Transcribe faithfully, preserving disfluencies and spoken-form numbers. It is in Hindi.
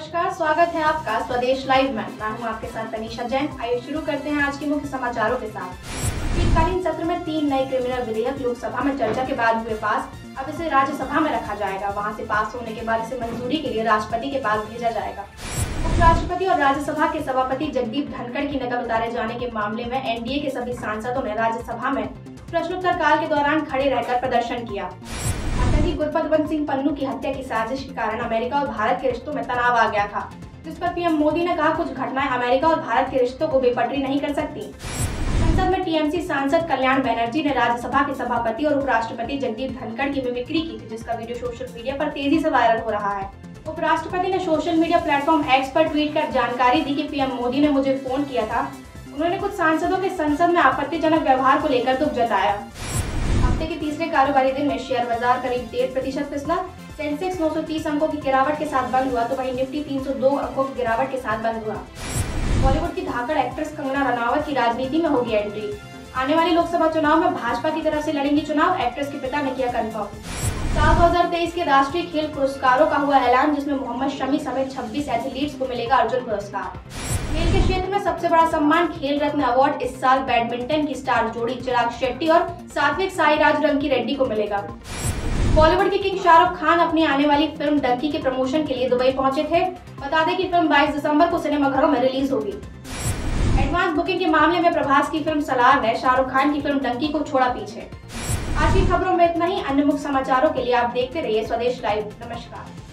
नमस्कार, स्वागत है आपका स्वदेश लाइव में। मैं हूं आपके साथ तनीषा जैन। आइए शुरू करते हैं आज के मुख्य समाचारों के साथ। शीतकालीन सत्र में तीन नए क्रिमिनल विधेयक लोकसभा में चर्चा के बाद हुए पास। अब इसे राज्यसभा में रखा जाएगा। वहां से पास होने के बाद इसे मंजूरी के लिए राष्ट्रपति के पास भेजा जाएगा। उपराष्ट्रपति और राज्यसभा के सभापति जगदीप धनखड़ की नकल उतारे जाने के मामले में एनडीए के सभी सांसदों ने राज्यसभा में प्रश्नोत्तर काल के दौरान खड़े रहकर प्रदर्शन किया। आतंकी गुरपतवंत सिंह पन्नू की हत्या की साजिश के कारण अमेरिका और भारत के रिश्तों में तनाव आ गया था, जिस पर पीएम मोदी ने कहा कुछ घटनाएं अमेरिका और भारत के रिश्तों को बेपटरी नहीं कर सकती। संसद में टीएमसी सांसद कल्याण बनर्जी ने राज्यसभा के सभापति और उपराष्ट्रपति जगदीप धनखड़ की मिमिक्री की थी, जिसका वीडियो सोशल मीडिया पर तेजी से वायरल हो रहा है। उपराष्ट्रपति ने सोशल मीडिया प्लेटफॉर्म एक्स पर ट्वीट कर जानकारी दी कि पीएम मोदी ने मुझे फोन किया था। उन्होंने कुछ सांसदों के संसद में आपत्तिजनक व्यवहार को लेकर दुख जताया। हफ्ते के तीसरे कारोबारी दिन में शेयर बाजार करीब डेढ़ प्रतिशत फिसला। सेंसेक्स नौ सौ तीस अंकों की गिरावट के साथ बंद हुआ, तो वहीं निफ्टी तीन सौ दो अंकों की गिरावट के साथ बंद हुआ। बॉलीवुड की धाकड़ एक्ट्रेस कंगना रनावत की राजनीति में होगी एंट्री। आने वाले लोकसभा चुनाव में भाजपा की तरफ से लड़ेंगी चुनाव, एक्ट्रेस के पिता ने किया कंफर्म। साल दो हजार तेईस के राष्ट्रीय खेल पुरस्कारों का हुआ ऐलान, जिसमें मोहम्मद शमी समेत छब्बीस एथलीट्स को मिलेगा अर्जुन पुरस्कार। खेल के क्षेत्र में सबसे बड़ा सम्मान खेल रत्न अवार्ड इस साल बैडमिंटन की स्टार जोड़ी चिराग शेट्टी और सात्विक साईराज रंकी रेड्डी को मिलेगा। बॉलीवुड के किंग शाहरुख खान अपनी आने वाली फिल्म डंकी के प्रमोशन के लिए दुबई पहुंचे थे। बता दें कि फिल्म बाईस दिसंबर को सिनेमाघरों में रिलीज होगी। एडवांस बुकिंग के मामले में प्रभास की फिल्म सलार ने शाहरुख खान की फिल्म डंकी को छोड़ा पीछे। आज की खबरों में इतना ही। अन्य मुख्य समाचारों के लिए आप देखते रहिए स्वदेश लाइव। नमस्कार।